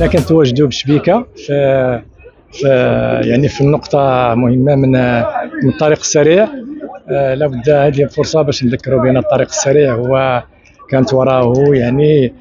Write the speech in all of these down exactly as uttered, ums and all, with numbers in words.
حنا كنتواجدوا بشبيكه في في يعني في النقطه مهمه من من الطريق السريع. آه لابد هذه الفرصه باش نذكروا بان الطريق السريع هو كانت وراءه يعني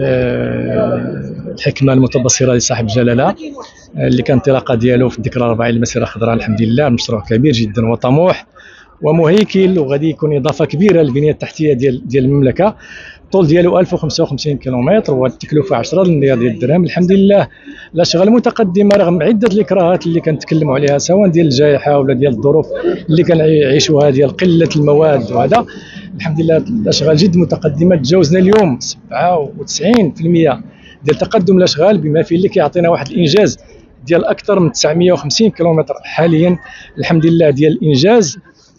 آه الحكمه المتبصره لصاحب الجلاله، اللي كان الانطلاقه ديالو في الذكرى الأربعين للمسيره الخضراء. الحمد لله مشروع كبير جدا وطموح ومهيكل، وغادي يكون اضافه كبيره للبنيه التحتيه ديال ديال المملكه. الطول ديالو ألف وخمسة وخمسين كيلومتر والتكلفه عشرة مليار ديال الدرهم. الحمد لله الاشغال متقدمه رغم عده الاكراهات اللي كنتكلموا عليها، سواء ديال الجائحه ولا ديال الظروف اللي كنعيشوها ديال قله المواد وهذا. الحمد لله الاشغال جد متقدمه، تجاوزنا اليوم سبعة وتسعين بالمئة ديال تقدم الاشغال، بما فيه اللي كيعطينا واحد الانجاز ديال اكثر من تسعمئة وخمسين كيلومتر حاليا. الحمد لله ديال الانجاز.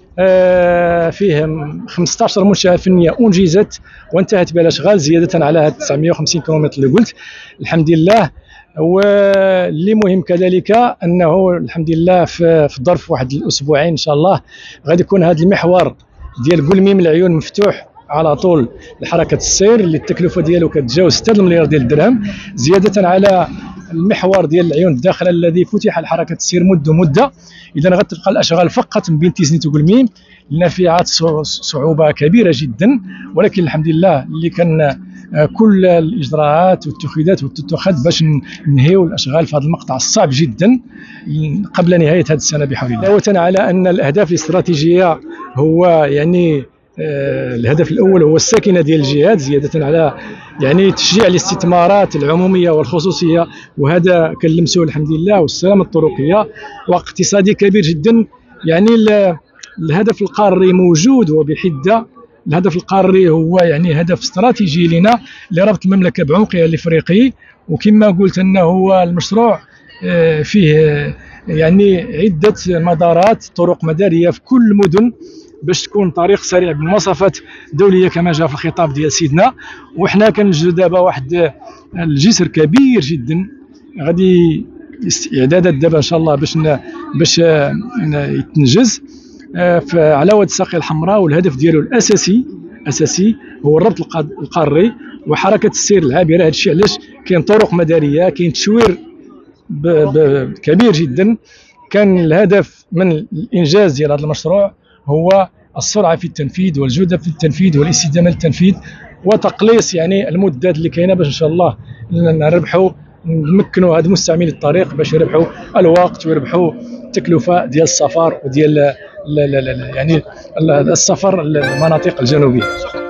آه فيه خمسة عشر منشاه فنيه انجزت وانتهت بها الاشغال زياده على هاد تسعمئة وخمسين كيلومتر اللي قلت. الحمد لله. واللي مهم كذلك انه الحمد لله في, في ظرف واحد الاسبوعين ان شاء الله غادي يكون هذا المحور ديال قلميم العيون مفتوح على طول لحركه السير، اللي التكلفه ديالو كتجاوز ستة مليار ديال الدرهم، زياده على المحور ديال العيون الداخله الذي فتح لحركه السير منذ مده. اذا غتبقى الاشغال فقط من بين تيزنيت وقلميم النافعات صعوبه كبيره جدا، ولكن الحمد لله اللي كان كل الاجراءات واتخذت وتتخذ باش ننهيو الاشغال في هذا المقطع الصعب جدا قبل نهايه هذه السنه بحول الله. علاوه على ان الاهداف الاستراتيجيه هو يعني آه الهدف الاول هو الساكنه ديال الجهات، زياده على يعني تشجيع الاستثمارات العموميه والخصوصيه، وهذا كنلمسوه الحمد لله، والسلامه الطرقيه، واقتصادي كبير جدا. يعني الهدف القاري موجود وبحده. الهدف القاري هو يعني هدف استراتيجي لنا لربط المملكه بعمقها الافريقي، وكما قلت انه هو المشروع فيه يعني عده مدارات طرق مداريه في كل المدن باش تكون طريق سريع بمواصفات دوليه كما جاء في الخطاب ديال سيدنا. وحنا كنجدوا دابا واحد الجسر كبير جدا غادي اعدادات دابا ان شاء الله باش باش يتنجز على واد الساقية الحمراء، والهدف ديالو الاساسي اساسي هو الربط القاري وحركه السير العابره. هذا الشيء علاش كاين طرق مداريه، كاين تشوير كبير جدا. كان الهدف من الانجاز ديال هذا المشروع هو السرعه في التنفيذ والجوده في التنفيذ والاستدامه للتنفيذ وتقليص يعني المدات اللي كاينه باش ان شاء الله نربحوا نمكنوا هاد مستعملي الطريق باش يربحوا الوقت ويربحوا التكلفه ديال السفر وديال يعني السفر للمناطق الجنوبيه.